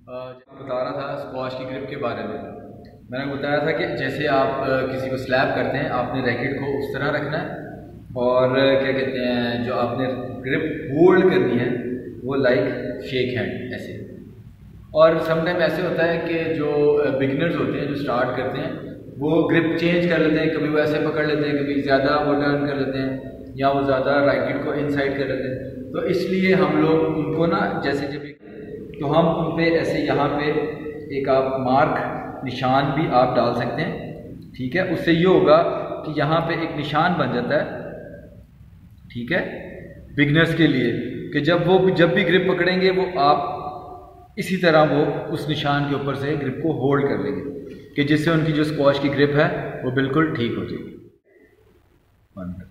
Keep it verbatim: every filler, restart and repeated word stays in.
बता रहा था स्क्वाश की ग्रिप के बारे में। मैंने बताया था कि जैसे आप किसी को स्लैप करते हैं, आपने रैकेट को उस तरह रखना है और क्या कहते हैं, जो आपने ग्रिप होल्ड करनी है वो लाइक शेक हैंड ऐसे। और समटाइम ऐसे होता है कि जो बिगिनर्स होते हैं, जो स्टार्ट करते हैं, वो ग्रिप चेंज कर लेते हैं, कभी वो ऐसे पकड़ लेते हैं, कभी ज़्यादा वो टर्न कर लेते हैं, या वो ज़्यादा रैकेट को इनसाइड कर लेते हैं। तो इसलिए हम लोग उनको ना, जैसे जब तो हम उन पे ऐसे यहाँ पे एक आप मार्क निशान भी आप डाल सकते हैं, ठीक है। उससे ये होगा कि यहाँ पे एक निशान बन जाता है, ठीक है, बिगनर्स के लिए, कि जब वो जब भी ग्रिप पकड़ेंगे वो आप इसी तरह वो उस निशान के ऊपर से ग्रिप को होल्ड कर लेंगे, कि जिससे उनकी जो स्क्वाश की ग्रिप है वो बिल्कुल ठीक हो जाएगी।